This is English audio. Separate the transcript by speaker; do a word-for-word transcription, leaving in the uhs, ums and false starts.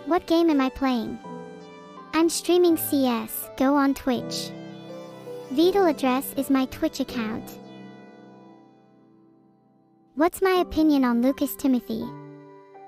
Speaker 1: What game am I playing? I'm streaming C S, go on Twitch. Vital address is my Twitch account. What's my opinion on Lucas Timothy?